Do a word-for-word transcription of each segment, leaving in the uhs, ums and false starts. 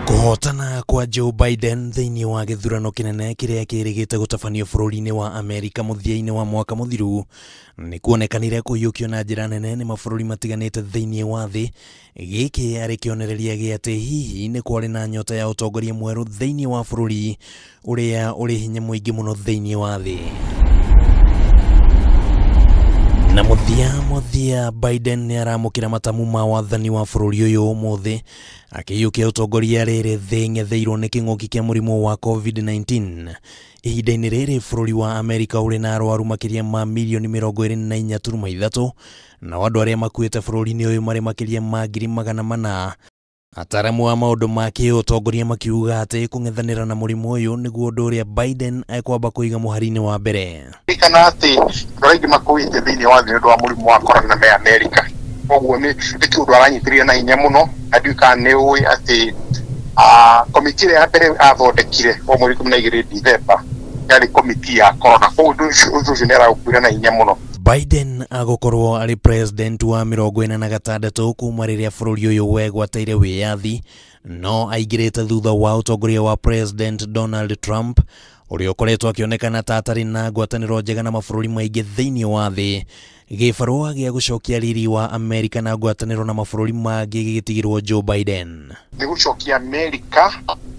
Kuhotana kwa Joe Biden thiini wa githurano kinene kiria kirigite gutabanio bururi-ini wa Amerika muthia-ini wa mwaka muthiru ni kuonekanire kuyukio na njira nene ni mabururi matiganite thiini wa thi. Giki ari kionereria gia ati hihi ni kwari na nyota ya utongoria mweru thiini wa bururi uria uri hinya muingi muno thiini wa thi. Na muthia muthia Biden ni aramukira matamu ma wathani wa bururi uyu umuthi akiyukia utongoria riri thi ng'etheirwo ni king'uki kia murimu wa covid nineteen. Ihinda-ini riri bururi wa Amerika uri na arwaru makiria ma milioni mirongo iri na inya turuma ithatu na andu aria makuite bururi-ini uyu mari makiria ma ngiri magana mana. Ataramu wa maundu ma kiutongoria makiuga ati kung'ethanira na murimu uyu niguo undu uria Biden ekwamba kuiga muhari-ini wa mbere. Kana ati ndoigi makuite thiini wa thi ndu wa murimu wa corona me Amerika. Koguo ni kiundu aranyitirie na hinya muno aduika ni ui ati a komiti ya mbere athondekire o mweri kumi na igiri December yari komiti ya corona. Koguo ndu ucio ni arakuira na hinya muno. Biden agokorwo ari president wa mirongo ina na gatandatu kuma riria bururi uyu wegwateire wiyathi, no aingirite thutha wa utongoria wa President Donald Trump uria ukoretwo akionekana ta atari na ngwataniro njega na mabururi maingi thiini wa thi. Gibarua gia gucokia riri wa Amerika na ngwataniro na mabururi mangi gigitigirwo Joe Biden. Ni gucokia Amerika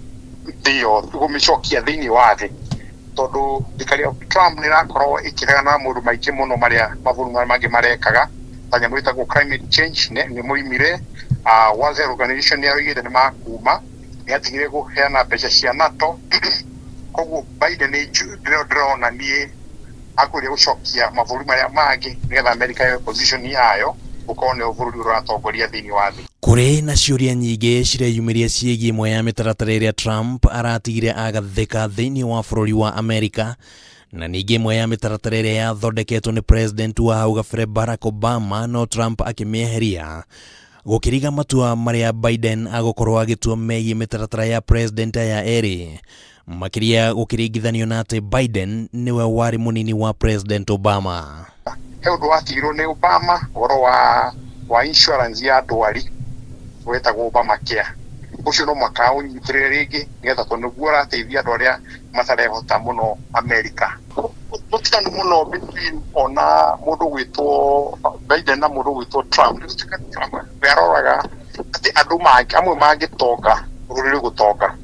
ndio gumicokia thiini wa thi tondu thikaria Trump ni rakorwo ikirega na mundu maingi muno maria maburu mangi marekaga ta nyamu itagwo climate change ni muimire uh, World Health Organization ni arigire ni makuma ni atigire guheana mbeca cia NATO. Koguo Biden ni drone ni akuria gucokia maburu maria mangi nigetha America yo position yayo ukone bururi uratongoria thiini wa thi. Kuri na ciuria nyingi cireyumiria ciegi imwe ya mitaratara iria Trump aratigire agatheka thiini wa bururi wa Amerika, na ningi imwe ya mitaratara iria yathondeketwo ni president wa hau gabere Barack Obama, no Trump akimieheria. Gukiriga matua maria Biden agokorwo agitua megie mitaratara ya president ya eri makiria gukiringithanio na ati Biden niwe wari munini wa President Obama. Heundu watigirwo ni Obama oro wa wa insurance ya ndwari wetagwo Obama Care. Ucio no mwaka unyitirire ringi ngetha tonuguo rateithia andu aria matarehota muno Amerika. Mutikanu muno between ona mundu gwitwo Biden na mundu gwitwo Trump. Beroraga ati andu mangi amwe mangitonga ruriri gutonga,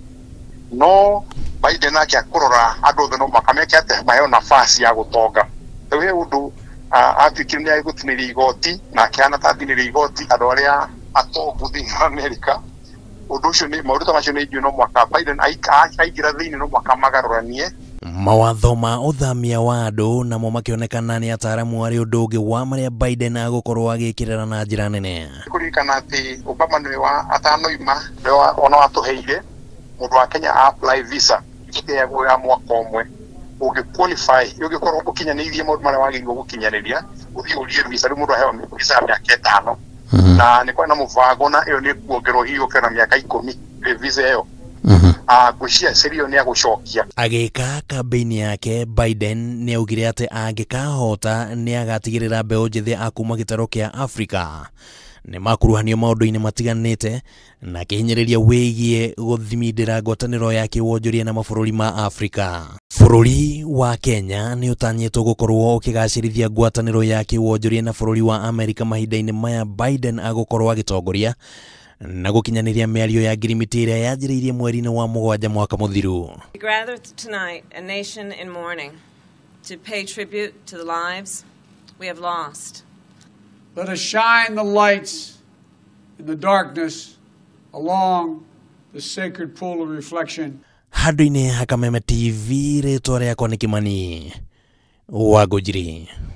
no Biden akia kurora andu othe no makameke ati mayo nafasi ya gutonga. We undu atikire ni agutiniria igoti na kiana tatiniria igoti andu aria atongu thiini wa Amerika. Undu ucio ni maundu macio ni no mwaka Biden aigira thiini no mwaka magaruranie. Mawatho ma uthamia wa andu namo makionekana ni ataramu ari undu ungi wa maria Biden agokorwo agikirira na njira nene. Kurikana ati Obama ni wa atanoima ona watuheire mundu wa Kenya apply visa ikiyagwo ya mwaka umwe ugi qualify ugikorwo ukinyanirie maundu maria wagirwo gukinyaniria uthii urie visa mundu ahewa visa ya miaka itano. Na ni kwa na muvango na iyo ni kuongerwo hiyo kana miaka ikumi visa hiyo. Mhm. Ah gucia serio ni agucokia. Agika kampeni yake Biden ni augire ati angikahota ni agatigirira mbeu njithi akuma gitaro kia Afrika ni makuruhanio maundu-ini matiganite na kihinyiriria wigie guthimindira ngwataniro ya kiwonjoria na mabururi ma Afrika. Bururi wa Kenya ni utanyitwo gukorwo ukigacirithia ngwataniro ya kiwonjoria na bururi wa Amerika mahinda-ini maya Biden agukorwo agitongoria na gukinyaniria miario ya ngirimiti iria yanjiriirie mweri-ini wa mugwanja mwaka muthiru. We gather tonight a nation in mourning to pay tribute to the lives we have lost. Let us shine the lights in the darkness along the sacred pool of reflection. Handu-ini ha Kameme T V ritwa riakwa ni Kimani wa Gujiri.